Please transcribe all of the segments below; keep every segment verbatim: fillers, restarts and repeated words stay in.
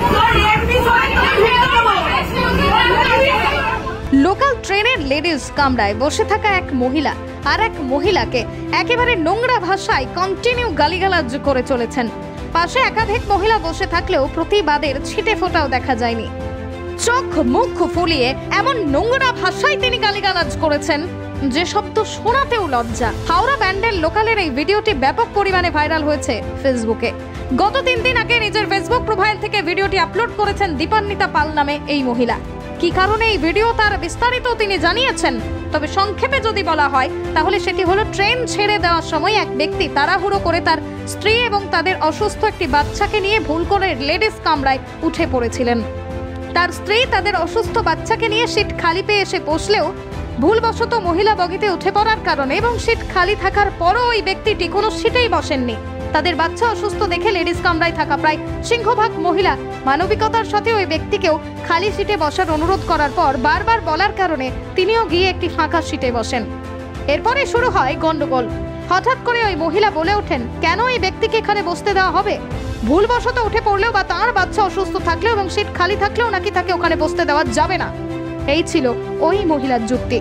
Local ট্রেনের ladies কামরায় বসে থাকা এক মহিলা আর এক মহিলাকে একেবারে নোংরা ভাষায় কন্টিনিউ গালিগালাজ করে চলেছেন। পাশে একাধিক মহিলা বসে থাকলেও প্রতিবাদের ছিটে ফোঁটাও দেখা যায়নি। চোখ মুখ ফুলিয়ে এমন নোংরা ভাষায় তিনি গালিগালাজ করেছেন যে শব্দ শোনাতেও লজ্জা। হাওড়া ব্যান্ডেল লোকালের এই ভিডিওটি ব্যাপক পরিমাণে ভাইরাল হয়েছে ফেসবুকে। গত তিন দিন আগে নিজের ফেসবুক প্রোফাইল থেকে ভিডিওটি আপলোড করেছেন দীপান্বিতা পাল নামে এই মহিলা। কি কারণে এই ভিডিও তার বিস্তারিত তিনি জানিয়েছেন, তবে সংক্ষেপে যদি বলা হয় তাহলে সেটি হলো ট্রেন ছেড়ে দেওয়ার সময় এক ব্যক্তি তাড়াহুড়ো করে তার স্ত্রী এবং তাদের অসুস্থ একটি বাচ্চাকে নিয়ে ভুল করে লেডিস কামরায় উঠে পড়েছিলেন। তার স্ত্রী তাদের অসুস্থ বাচ্চাকে নিয়ে সিট খালি পেয়ে এসে বসলেও ভুলবশত মহিলা বগিতে উঠে পড়ার কারণে এবং সিট খালি থাকার পরও ওই ব্যক্তিটি কোনো সিটেই বসেননি। তাদের বাচ্চা অসুস্থ দেখে লেডিস কামরায় থাকা প্রায় সিংহভাগ মহিলা মানবিকতার সাথে ওই ব্যক্তিকেও খালি সিটে বসার অনুরোধ করার পর বারবার বলার কারণে তিনিও গিয়ে একটি ফাঁকা সিটে বসেন। এরপরে শুরু হয় গন্ডগোল। হঠাৎ করে ওই মহিলা বলে ওঠেন, কেন এই ব্যক্তিকে এখানে বসতে দেওয়া হবে? ভুলবশত উঠে পড়লেও বা তার বাচ্চা অসুস্থ থাকলেও এবং সিট খালি থাকলেও নাকি তাকে ওখানে বসতে দেওয়া যাবে না। এই ছিল ওই মহিলার যুক্তি,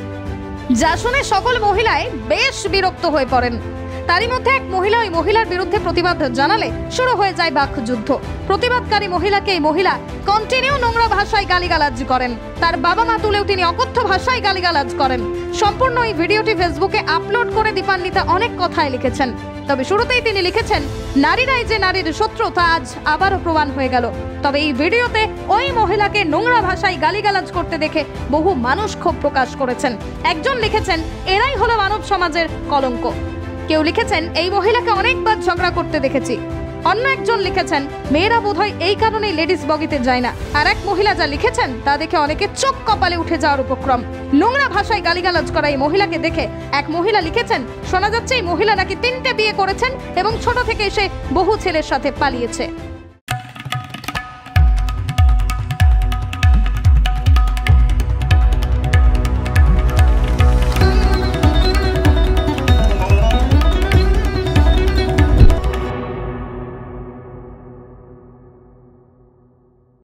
যা শুনে সকল মহিলাই বেশ বিরক্ত হয়ে পড়েন। তারই মধ্যে এক মহিলা ওই মহিলার বিরুদ্ধে প্রতিবাদ জানালে শুরু হয়ে যায় বাকযুদ্ধ। প্রতিবাদকারী মহিলাকে এই মহিলা কন্টিনিউ নোংরা ভাষায় গালিগালাজ করেন। তার বাবা মা তুলেও তিনি অকথ্য ভাষায় গালিগালাজ করেন। সম্পূর্ণ এই ভিডিওটি ফেসবুকে আপলোড করে দীপান্বিতা অনেক কথাই লিখেছেন। তবে শুরুতেই তিনি লিখেছেন, নারীরাই যে নারীর শত্রু তা আজ আবারও প্রমাণ হয়ে গেল। তবে এই ভিডিওতে ওই মহিলাকে নোংরা ভাষায় গালিগালাজ করতে দেখে বহু মানুষ ক্ষোভ প্রকাশ করেছেন। একজন লিখেছেন, এরাই হলো মানব সমাজের কলঙ্ক। কেউ লিখেছেন, এই মহিলাকে অনেকবার ঝগড়া করতে দেখেছি। অন্য একজন লিখেছেন, মেয়েরা বোধহয় এই কারণেই লেডিস বগিতে যায় না। আর এক মহিলা যা লিখেছেন তা দেখে অনেকে চোখ কপালে উঠে যাওয়ার উপক্রম। নোংরা ভাষায় গালিগালাজ করা এই মহিলাকে দেখে এক মহিলা লিখেছেন, শোনা যাচ্ছে এই মহিলা নাকি তিনটে বিয়ে করেছেন এবং ছোট থেকে এসে বহু ছেলের সাথে পালিয়েছে।